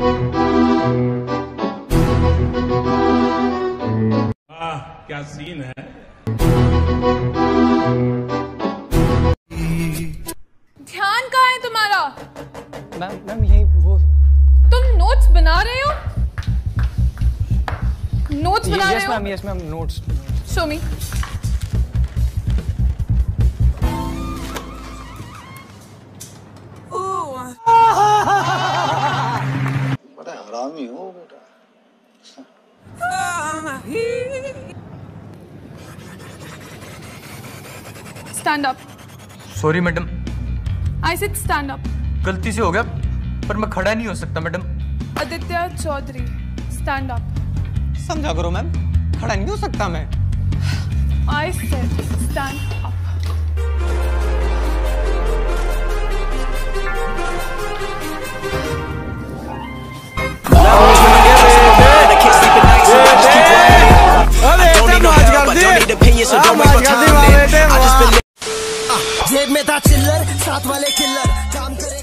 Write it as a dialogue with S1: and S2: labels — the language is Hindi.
S1: वाह क्या सीन है।
S2: ध्यान कहाँ है तुम्हारा?
S3: मैम यही वो।
S2: तुम नोट्स बना रहे हो? नोट्स बना रहे हो?
S3: Yes ma'am notes.
S2: Show me.
S4: बड़ा हरामी हो बेटा।
S2: Stand up.
S5: Sorry madam.
S2: I said stand up.
S5: गलती से हो गया, पर मैं खड़ा नहीं हो सकता madam.
S2: Aditya Chaudhary, stand up.
S3: समझा करो मैम, खड़ा नहीं हो सकता मैं।
S2: I said stand up.
S6: जेब में था चिल्लर, साथ वाले किल्लर काम करे।